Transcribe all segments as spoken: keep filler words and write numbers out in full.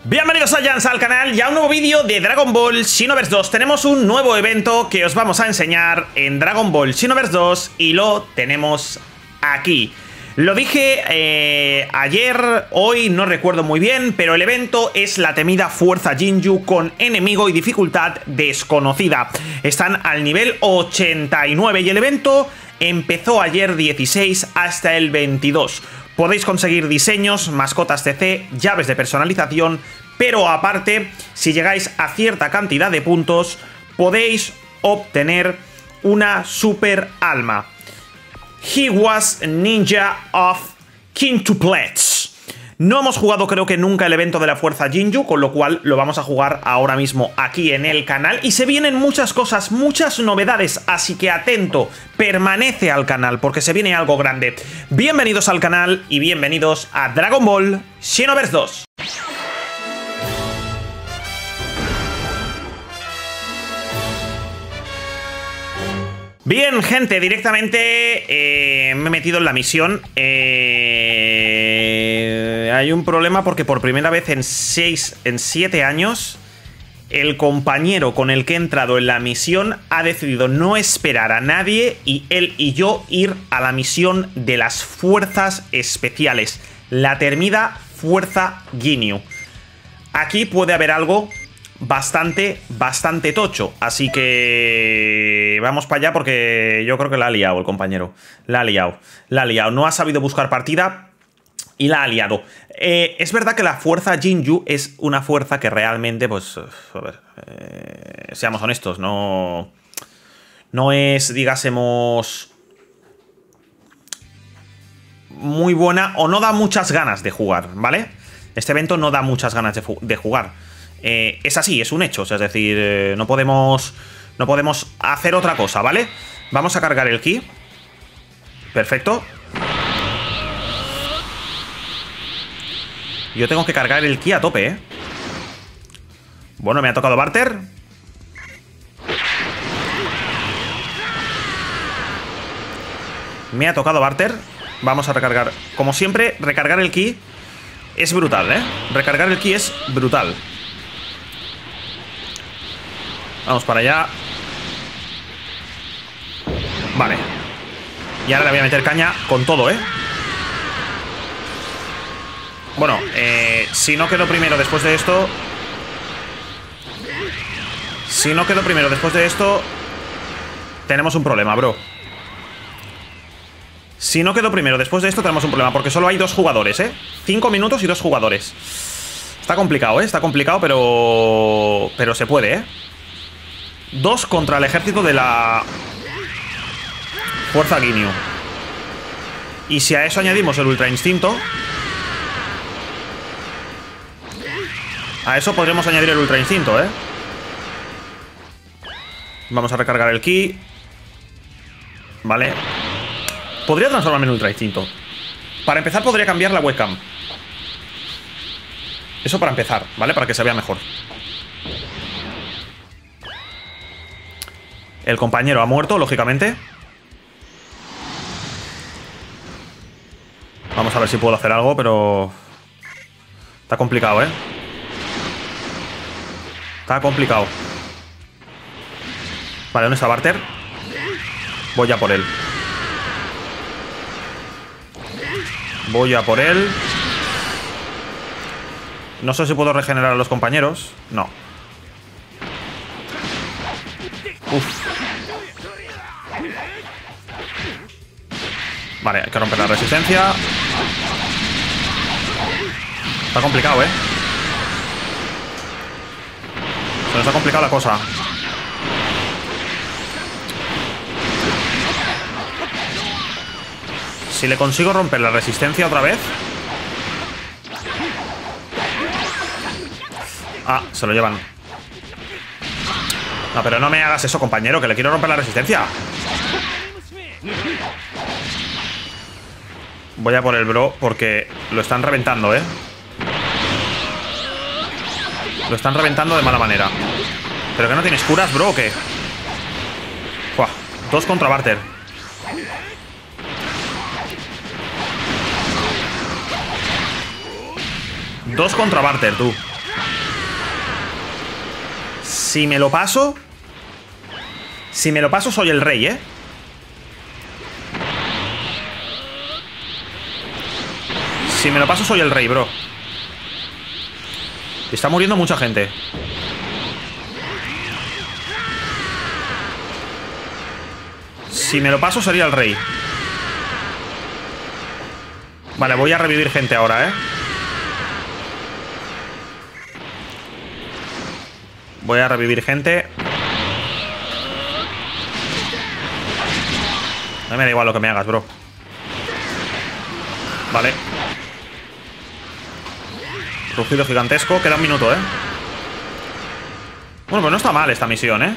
Bienvenidos a Jans al canal y a un nuevo vídeo de Dragon Ball Xenoverse dos. Tenemos un nuevo evento que os vamos a enseñar en Dragon Ball Xenoverse dos y lo tenemos aquí. Lo dije eh, ayer, hoy no recuerdo muy bien, pero el evento es la temida Fuerza Ginyu con enemigo y dificultad desconocida. Están al nivel ochenta y nueve y el evento empezó ayer dieciséis hasta el veintidós. Podéis conseguir diseños, mascotas C C, llaves de personalización, pero aparte, si llegáis a cierta cantidad de puntos, podéis obtener una super alma. He was ninja of quintuplets. No hemos jugado creo que nunca el evento de la Fuerza Ginyu, con lo cual lo vamos a jugar ahora mismo aquí en el canal. Y se vienen muchas cosas, muchas novedades, así que atento, permanece al canal porque se viene algo grande. Bienvenidos al canal y bienvenidos a Dragon Ball Xenoverse dos. Bien, gente, directamente eh, me he metido en la misión. Eh, hay un problema porque por primera vez en seis, en siete años, el compañero con el que he entrado en la misión ha decidido no esperar a nadie y él y yo ir a la misión de las fuerzas especiales, la temida Fuerza Ginyu. Aquí puede haber algo bastante, bastante tocho, así que vamos para allá porque yo creo que la ha liado el compañero. La ha liado, la ha liado. No ha sabido buscar partida y la ha liado. Eh, es verdad que la Fuerza Ginyu es una fuerza que realmente, pues, a ver, eh, seamos honestos, no, no es, digásemos, muy buena o no da muchas ganas de jugar, ¿vale? Este evento no da muchas ganas de, de jugar. Eh, es así, es un hecho, o sea, es decir, eh, no podemos no podemos hacer otra cosa, ¿vale? Vamos a cargar el ki. Perfecto. Yo tengo que cargar el ki a tope, ¿eh? Bueno, me ha tocado barter. Me ha tocado barter. Vamos a recargar. Como siempre, recargar el ki es brutal, ¿eh? Recargar el ki es brutal. Vamos para allá. Vale. Y ahora le voy a meter caña con todo, ¿eh? Bueno, eh, si no quedo primero después de esto... Si no quedo primero después de esto... Tenemos un problema, bro. Si no quedo primero después de esto tenemos un problema, porque solo hay dos jugadores, ¿eh? Cinco minutos y dos jugadores. Está complicado, ¿eh? Está complicado, pero... Pero se puede, ¿eh? Dos contra el ejército de la Fuerza Ginyu. Y si a eso añadimos el Ultra Instinto, a eso podríamos añadir el Ultra Instinto, ¿eh? Vamos a recargar el ki. Vale. Podría transformarme en Ultra Instinto. Para empezar podría cambiar la webcam. Eso para empezar, ¿vale? Para que se vea mejor. El compañero ha muerto, lógicamente. Vamos a ver si puedo hacer algo, pero... Está complicado, ¿eh? Está complicado. Vale, ¿dónde está Barter? Voy a por él. Voy a por él. No sé si puedo regenerar a los compañeros. No. Uf. Vale, hay que romper la resistencia. Está complicado, ¿eh? Se nos ha complicado la cosa. Si le consigo romper la resistencia otra vez... Ah, se lo llevan. No, pero no me hagas eso, compañero, que le quiero romper la resistencia. Voy a por el bro porque lo están reventando, ¿eh? Lo están reventando de mala manera. ¿Pero que no tienes curas, bro, o qué? Buah, dos contra Barter. Dos contra Barter, tú. Si me lo paso... Si me lo paso soy el rey, ¿eh? Si me lo paso soy el rey, bro. Está muriendo mucha gente. Si me lo paso sería el rey. Vale, voy a revivir gente ahora, ¿eh? Voy a revivir gente. No me da igual lo que me hagas, bro. Vale. Rugido gigantesco. Queda un minuto, ¿eh? Bueno, pues no está mal esta misión, ¿eh?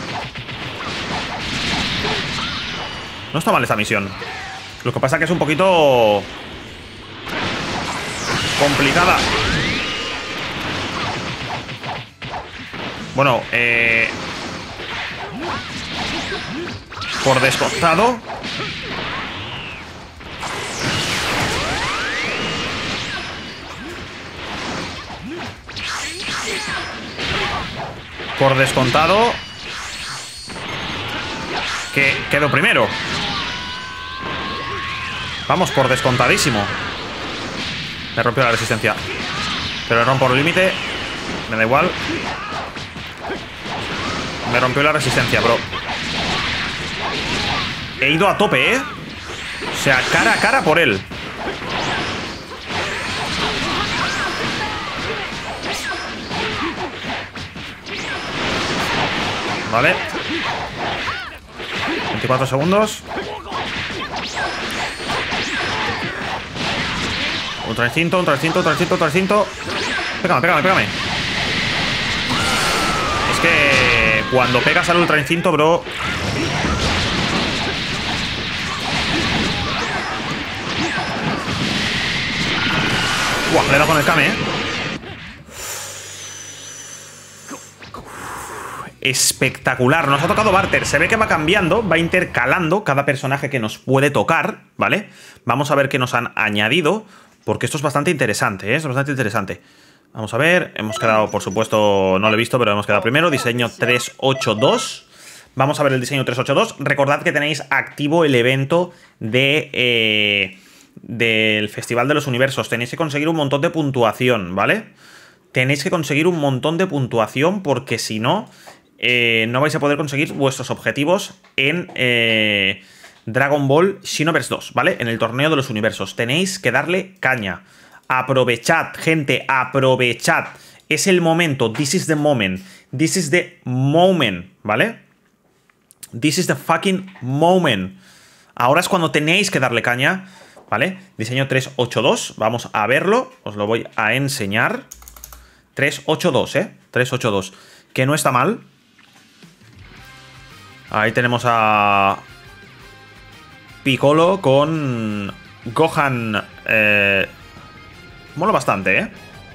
No está mal esta misión. Lo que pasa es que es un poquito... complicada. Bueno, eh... por descontado. Por descontado que quedo primero. Vamos, por descontadísimo. Me rompió la resistencia. Pero rompo el límite. Me da igual. Me rompió la resistencia, bro. He ido a tope, ¿eh? O sea, cara a cara por él. Vale. veinticuatro segundos. Un trescientos, un trescientos, un trescientos, un trescientos. Pégame, pégame, pégame. Es que cuando pegas al ultra instinto, bro. Buah, le he dado con el Kame, eh. Espectacular, nos ha tocado Barter. Se ve que va cambiando, va intercalando cada personaje que nos puede tocar, ¿vale? Vamos a ver qué nos han añadido, porque esto es bastante interesante, ¿eh? Es bastante interesante. Vamos a ver, hemos quedado, por supuesto, no lo he visto, pero hemos quedado primero. Diseño tres ocho dos. Vamos a ver el diseño tres ocho dos. Recordad que tenéis activo el evento de... Eh, del Festival de los Universos. Tenéis que conseguir un montón de puntuación, ¿vale? Tenéis que conseguir un montón de puntuación, porque si no... Eh, no vais a poder conseguir vuestros objetivos en eh, Dragon Ball Xenoverse dos, ¿vale? En el torneo de los universos. Tenéis que darle caña. Aprovechad, gente, aprovechad. Es el momento. This is the moment. This is the moment, ¿vale? This is the fucking moment. Ahora es cuando tenéis que darle caña, ¿vale? Diseño tres ocho dos. Vamos a verlo. Os lo voy a enseñar. tres ocho dos, ¿eh? tres ocho dos. Que no está mal. Ahí tenemos a Piccolo con Gohan. Eh, mola bastante, ¿eh?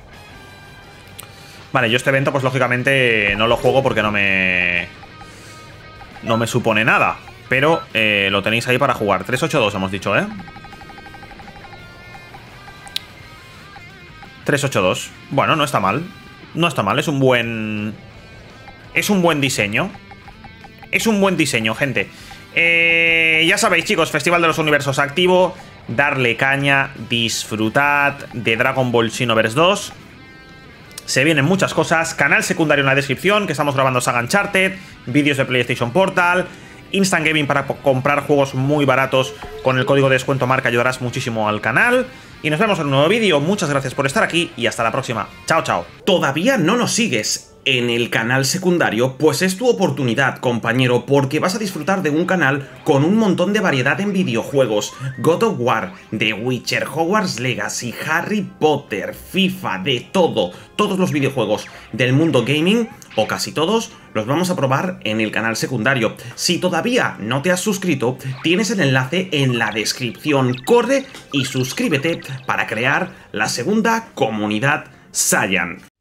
Vale, yo este evento pues lógicamente no lo juego porque no me... no me supone nada. Pero eh, lo tenéis ahí para jugar. tres ocho dos hemos dicho, ¿eh? tres ocho dos. Bueno, no está mal. No está mal, es un buen... Es un buen diseño. Es un buen diseño, gente. Eh, ya sabéis, chicos, Festival de los Universos activo. Darle caña, disfrutad de Dragon Ball Xenoverse dos. Se vienen muchas cosas. Canal secundario en la descripción, que estamos grabando Saga Uncharted, vídeos de PlayStation Portal, Instant Gaming para comprar juegos muy baratos. Con el código de descuento marca ayudarás muchísimo al canal. Y nos vemos en un nuevo vídeo. Muchas gracias por estar aquí y hasta la próxima. Chao, chao. ¿Todavía no nos sigues en el canal secundario? Pues es tu oportunidad, compañero, porque vas a disfrutar de un canal con un montón de variedad en videojuegos. God of War, The Witcher, Hogwarts Legacy, Harry Potter, FIFA, de todo. Todos los videojuegos del mundo gaming, o casi todos, los vamos a probar en el canal secundario. Si todavía no te has suscrito, tienes el enlace en la descripción. Corre y suscríbete para crear la segunda comunidad Saiyan.